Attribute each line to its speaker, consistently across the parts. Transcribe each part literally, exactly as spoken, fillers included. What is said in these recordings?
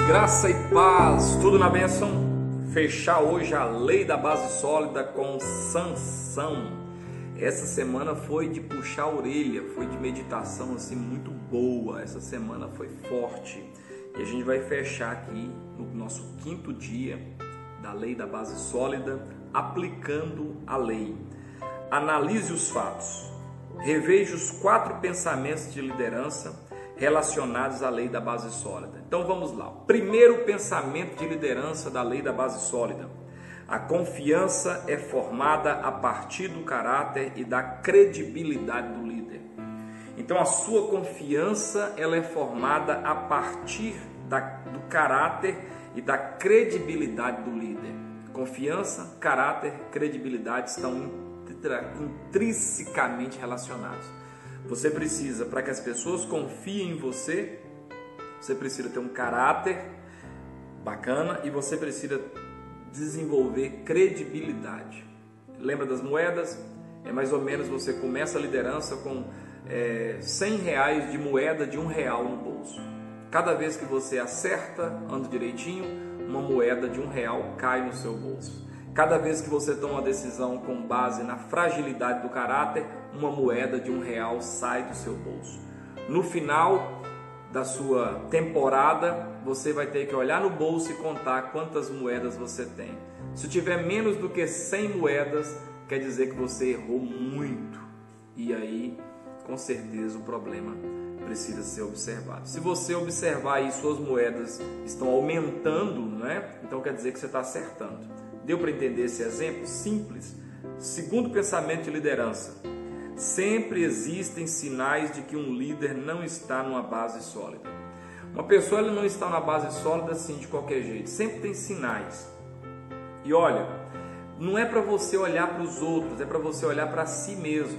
Speaker 1: graça e paz, tudo na bênção. Fechar hoje a lei da base sólida com Sansão. Essa semana foi de puxar a orelha, foi de meditação assim muito boa. Essa semana foi forte. E a gente vai fechar aqui no nosso quinto dia da lei da base sólida, aplicando a lei. Analise os fatos. Reveja os quatro pensamentos de liderança relacionados à lei da base sólida. Então vamos lá. O primeiro pensamento de liderança da lei da base sólida. A confiança é formada a partir do caráter e da credibilidade do líder. Então a sua confiança ela é formada a partir da, do caráter e da credibilidade do líder. Confiança, caráter, credibilidade estão intrinsecamente relacionados. Você precisa, para que as pessoas confiem em você, você precisa ter um caráter bacana e você precisa desenvolver credibilidade. Lembra das moedas? É mais ou menos você começa a liderança com é, cem reais de moeda de um real no bolso. Cada vez que você acerta, anda direitinho, uma moeda de um real cai no seu bolso. Cada vez que você toma uma decisão com base na fragilidade do caráter, uma moeda de um real sai do seu bolso. No final da sua temporada, você vai ter que olhar no bolso e contar quantas moedas você tem. Se tiver menos do que cem moedas, quer dizer que você errou muito. E aí, com certeza, o problema precisa ser observado. Se você observar aí suas moedas estão aumentando, né? Então quer dizer que você está acertando. Deu para entender esse exemplo? Simples. Segundo pensamento de liderança. Sempre existem sinais de que um líder não está numa base sólida. Uma pessoa ela não está numa base sólida assim de qualquer jeito. Sempre tem sinais. E olha, não é para você olhar para os outros, é para você olhar para si mesmo.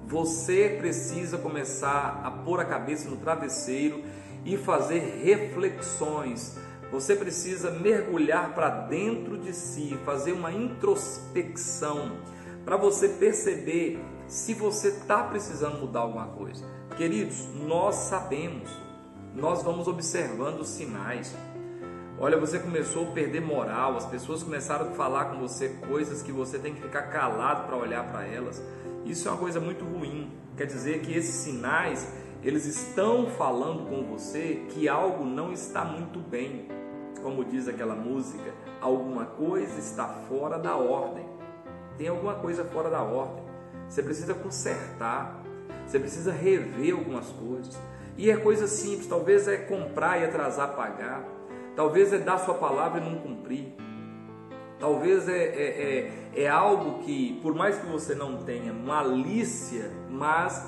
Speaker 1: Você precisa começar a pôr a cabeça no travesseiro e fazer reflexões. Você precisa mergulhar para dentro de si, fazer uma introspecção para você perceber se você está precisando mudar alguma coisa. Queridos, nós sabemos, nós vamos observando os sinais. Olha, você começou a perder moral, as pessoas começaram a falar com você coisas que você tem que ficar calado para olhar para elas. Isso é uma coisa muito ruim. Quer dizer que esses sinais, eles estão falando com você que algo não está muito bem. Como diz aquela música, alguma coisa está fora da ordem. Tem alguma coisa fora da ordem. Você precisa consertar, você precisa rever algumas coisas. E é coisa simples, talvez é comprar e atrasar pagar. Talvez é dar sua palavra e não cumprir. Talvez é, é, é, é algo que, por mais que você não tenha malícia, mas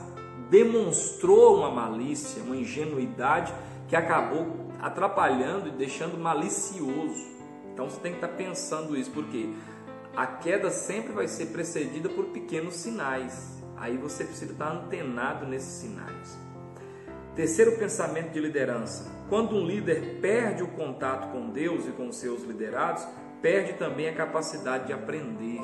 Speaker 1: demonstrou uma malícia, uma ingenuidade que acabou atrapalhando e deixando malicioso. Então você tem que estar pensando isso, porque a queda sempre vai ser precedida por pequenos sinais. Aí você precisa estar antenado nesses sinais. Terceiro pensamento de liderança. Quando um líder perde o contato com Deus e com os seus liderados, perde também a capacidade de aprender.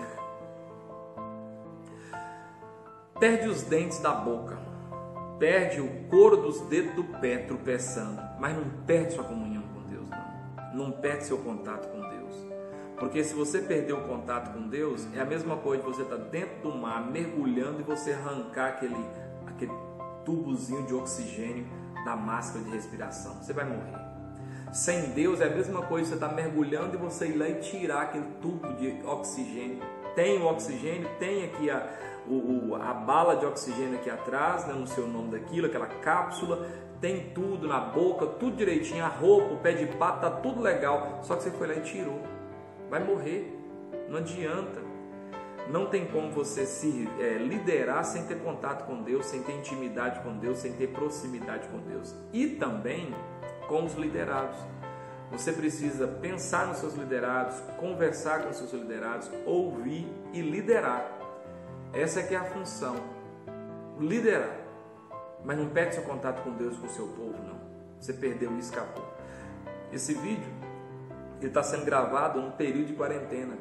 Speaker 1: Perde os dentes da boca. Perde o couro dos dedos do pé tropeçando, mas não perde sua comunhão com Deus, não. Não perde seu contato com Deus. Porque se você perder o contato com Deus, é a mesma coisa de você estar dentro do mar, mergulhando e você arrancar aquele, aquele tubozinho de oxigênio da máscara de respiração. Você vai morrer. Sem Deus é a mesma coisa de você estar mergulhando e você ir lá e tirar aquele tubo de oxigênio. Tem o oxigênio, tem aqui a... O, a bala de oxigênio aqui atrás, né, não sei o nome daquilo, aquela cápsula, tem tudo na boca, tudo direitinho, a roupa, o pé de pato, tá tudo legal, só que você foi lá e tirou, vai morrer, não adianta, não tem como você se é, liderar sem ter contato com Deus, sem ter intimidade com Deus, sem ter proximidade com Deus, e também com os liderados. Você precisa pensar nos seus liderados, conversar com os seus liderados, ouvir e liderar. Essa é que é a função, liderar, mas não perde seu contato com Deus e com o seu povo, não. Você perdeu e escapou. Esse vídeo está sendo gravado num período de quarentena.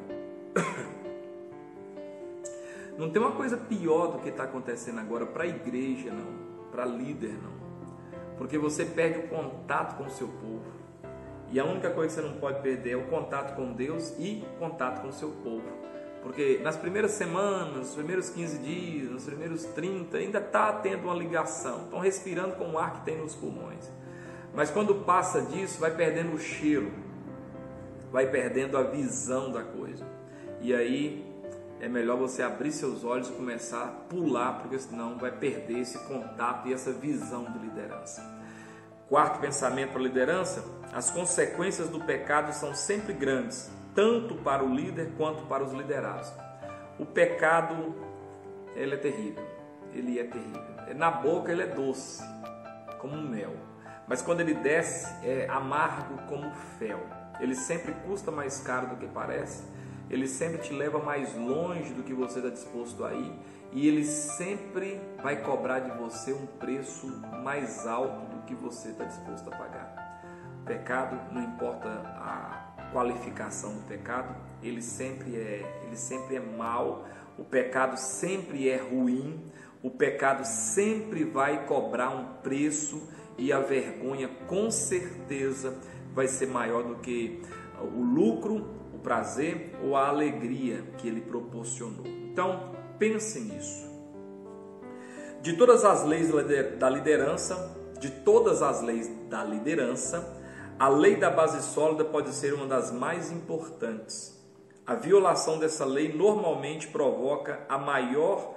Speaker 1: Não tem uma coisa pior do que está acontecendo agora para a igreja, não, para líder, não. Porque você perde o contato com o seu povo. E a única coisa que você não pode perder é o contato com Deus e contato com o seu povo. Porque nas primeiras semanas, nos primeiros quinze dias, nos primeiros trinta, ainda está tendo uma ligação. Estão respirando com o ar que tem nos pulmões. Mas quando passa disso, vai perdendo o cheiro. Vai perdendo a visão da coisa. E aí é melhor você abrir seus olhos e começar a pular, porque senão vai perder esse contato e essa visão de liderança. Quarto pensamento para a liderança: as consequências do pecado são sempre grandes, tanto para o líder quanto para os liderados. O pecado, ele é terrível, ele é terrível. Na boca ele é doce, como mel, mas quando ele desce é amargo como fel. Ele sempre custa mais caro do que parece, ele sempre te leva mais longe do que você está disposto a ir, e ele sempre vai cobrar de você um preço mais alto do que você está disposto a pagar. O pecado, não importa a qualificação do pecado, ele sempre é, ele sempre é mau, o pecado sempre é ruim, o pecado sempre vai cobrar um preço, e a vergonha com certeza vai ser maior do que o lucro, o prazer ou a alegria que ele proporcionou. Então, pense nisso. De todas as leis da liderança, de todas as leis da liderança, a lei da base sólida pode ser uma das mais importantes. A violação dessa lei normalmente provoca a maior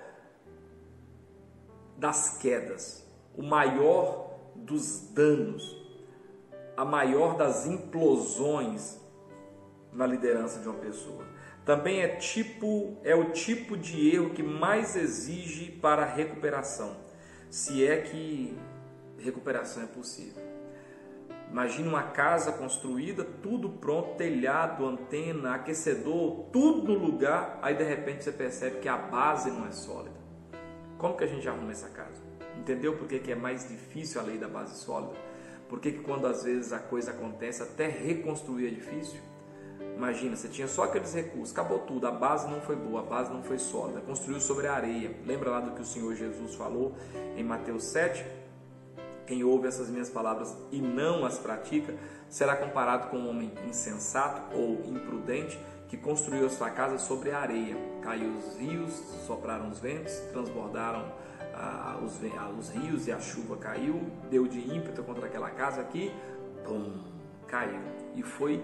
Speaker 1: das quedas, o maior dos danos, a maior das implosões na liderança de uma pessoa. Também é, tipo, é o tipo de erro que mais exige para a recuperação, se é que recuperação é possível. Imagine uma casa construída, tudo pronto, telhado, antena, aquecedor, tudo no lugar, aí de repente você percebe que a base não é sólida. Como que a gente arruma essa casa? Entendeu por que que é mais difícil a lei da base sólida? Por que que quando às vezes a coisa acontece, até reconstruir é difícil? Imagina, você tinha só aqueles recursos, acabou tudo, a base não foi boa, a base não foi sólida, construiu sobre a areia. Lembra lá do que o Senhor Jesus falou em Mateus sete? Quem ouve essas minhas palavras e não as pratica, será comparado com um homem insensato ou imprudente que construiu a sua casa sobre a areia. Caiu os rios, sopraram os ventos, transbordaram ah, os, ah, os rios e a chuva caiu, deu de ímpeto contra aquela casa aqui, pum, caiu. E foi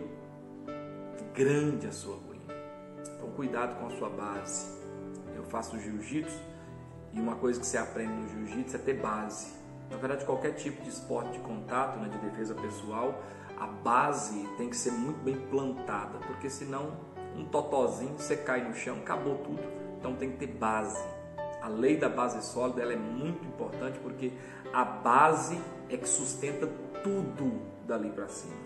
Speaker 1: grande a sua ruína. Então cuidado com a sua base. Eu faço jiu-jitsu e uma coisa que você aprende no jiu-jitsu é ter base. Na verdade, qualquer tipo de esporte de contato, né, de defesa pessoal, a base tem que ser muito bem plantada, porque senão um totozinho, você cai no chão, acabou tudo. Então tem que ter base. A lei da base sólida, ela é muito importante, porque a base é que sustenta tudo dali para cima.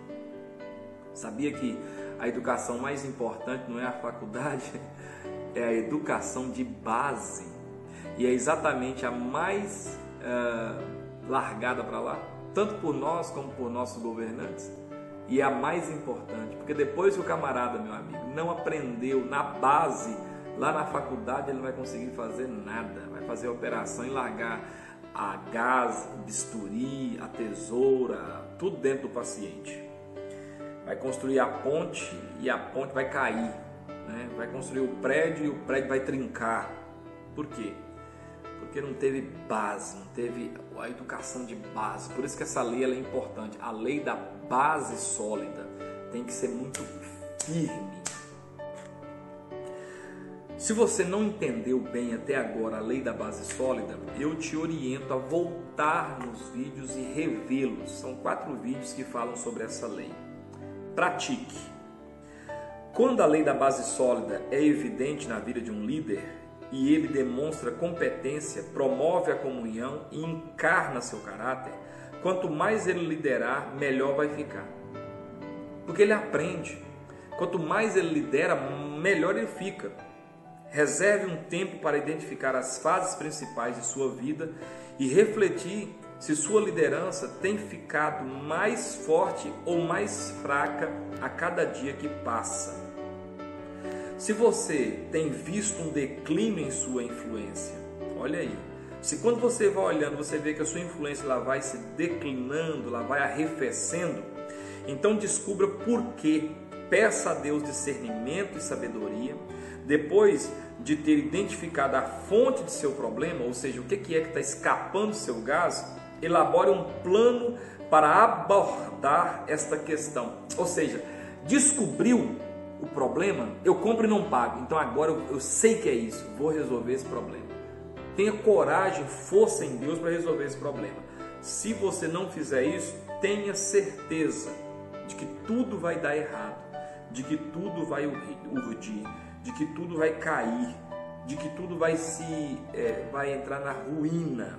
Speaker 1: Sabia que a educação mais importante não é a faculdade, é a educação de base, e é exatamente a mais uh, largada para lá, tanto por nós como por nossos governantes, e é a mais importante, porque depois que o camarada, meu amigo, não aprendeu na base, lá na faculdade ele não vai conseguir fazer nada, vai fazer a operação e largar a gás, o bisturi, a tesoura, tudo dentro do paciente. Vai construir a ponte e a ponte vai cair, né? Vai construir o prédio e o prédio vai trincar. Por quê? Porque não teve base, não teve a educação de base. Por isso que essa lei ela é importante. A lei da base sólida tem que ser muito firme. Se você não entendeu bem até agora a lei da base sólida, eu te oriento a voltar nos vídeos e revê-los. São quatro vídeos que falam sobre essa lei. Pratique. Quando a lei da base sólida é evidente na vida de um líder e ele demonstra competência, promove a comunhão e encarna seu caráter, quanto mais ele liderar, melhor vai ficar. Porque ele aprende. Quanto mais ele lidera, melhor ele fica. Reserve um tempo para identificar as fases principais de sua vida e refletir se sua liderança tem ficado mais forte ou mais fraca a cada dia que passa. Se você tem visto um declínio em sua influência, olha aí. Se quando você vai olhando, você vê que a sua influência ela vai se declinando, ela vai arrefecendo, Então descubra por quê. Peça a Deus discernimento e sabedoria. Depois de ter identificado a fonte de seu problema, ou seja, o que é que está escapando do seu gás, elabore um plano para abordar esta questão. Ou seja, descobriu o problema, eu compro e não pago. Então agora eu, eu sei que é isso, vou resolver esse problema. Tenha coragem, força em Deus para resolver esse problema. Se você não fizer isso, tenha certeza de que tudo vai dar errado, de que tudo vai urdir, de que tudo vai cair, de que tudo vai se é, vai entrar na ruína.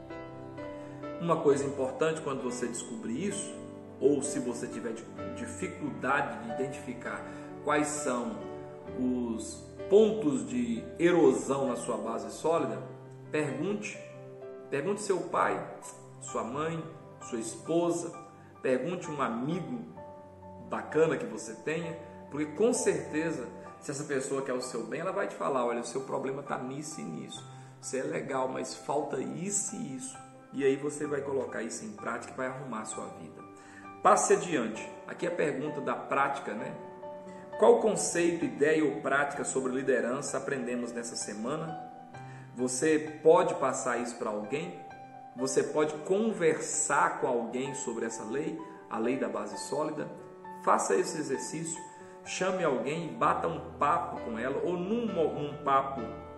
Speaker 1: Uma coisa importante quando você descobrir isso, ou se você tiver dificuldade de identificar quais são os pontos de erosão na sua base sólida, pergunte, pergunte seu pai, sua mãe, sua esposa, pergunte um amigo bacana que você tenha, porque com certeza, se essa pessoa quer o seu bem, ela vai te falar, olha, o seu problema está nisso e nisso, você é legal, mas falta isso e isso, e aí você vai colocar isso em prática e vai arrumar a sua vida. Passe adiante. Aqui é a pergunta da prática, né? Qual conceito, ideia ou prática sobre liderança aprendemos nessa semana? Você pode passar isso para alguém? Você pode conversar com alguém sobre essa lei, a lei da base sólida? Faça esse exercício, chame alguém, bata um papo com ela, ou num, num papo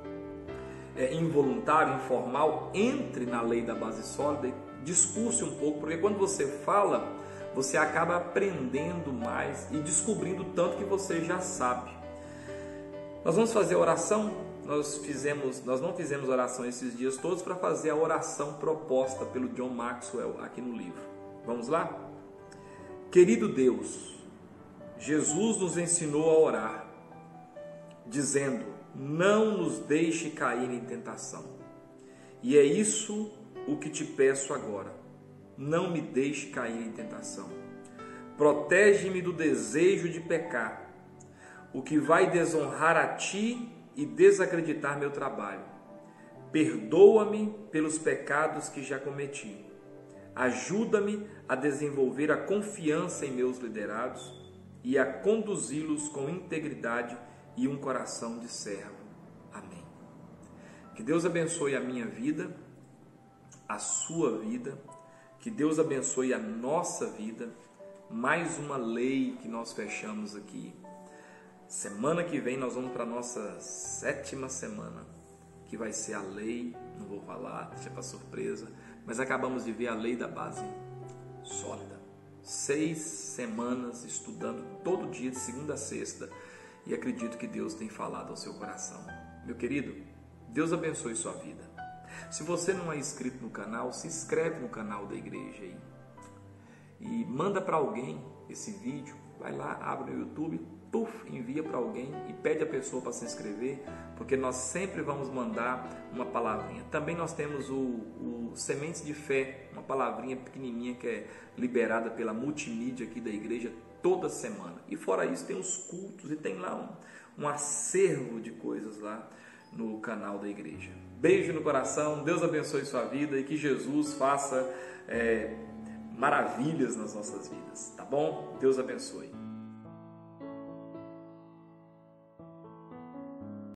Speaker 1: é, involuntário, informal, entre na lei da base sólida e discurse um pouco, porque quando você fala, você acaba aprendendo mais e descobrindo tanto que você já sabe. Nós vamos fazer a oração. Nós, fizemos, nós não fizemos oração esses dias todos para fazer a oração proposta pelo John Maxwell aqui no livro. Vamos lá? Querido Deus, Jesus nos ensinou a orar, dizendo, não nos deixe cair em tentação. E é isso o que te peço agora. Não me deixe cair em tentação. Protege-me do desejo de pecar, o que vai desonrar a ti e desacreditar meu trabalho. Perdoa-me pelos pecados que já cometi. Ajuda-me a desenvolver a confiança em meus liderados e a conduzi-los com integridade e um coração de servo. Amém. Que Deus abençoe a minha vida, a sua vida. Que Deus abençoe a nossa vida. Mais uma lei que nós fechamos aqui. Semana que vem nós vamos para a nossa sétima semana, que vai ser a lei, não vou falar, deixa para surpresa, mas acabamos de ver a lei da base sólida. Seis semanas estudando todo dia, de segunda a sexta, e acredito que Deus tem falado ao seu coração. Meu querido, Deus abençoe sua vida. Se você não é inscrito no canal, se inscreve no canal da igreja aí. E manda para alguém esse vídeo. Vai lá, abre no YouTube, puf, envia para alguém e pede a pessoa para se inscrever, porque nós sempre vamos mandar uma palavrinha. Também nós temos o, o Sementes de Fé, uma palavrinha pequenininha que é liberada pela multimídia aqui da igreja toda semana. E fora isso tem os cultos e tem lá um, um acervo de coisas lá no canal da igreja. Beijo no coração, Deus abençoe sua vida e que Jesus faça é, maravilhas nas nossas vidas, tá bom? Deus abençoe.